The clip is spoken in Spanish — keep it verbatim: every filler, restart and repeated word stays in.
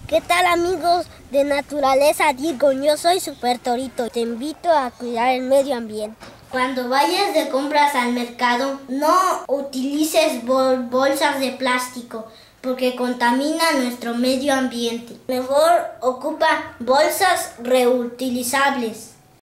¿Qué tal, amigos de Naturaleza Digo? Yo soy Super Torito. Te invito a cuidar el medio ambiente. Cuando vayas de compras al mercado, no utilices bol bolsas de plástico porque contamina nuestro medio ambiente. Mejor ocupa bolsas reutilizables.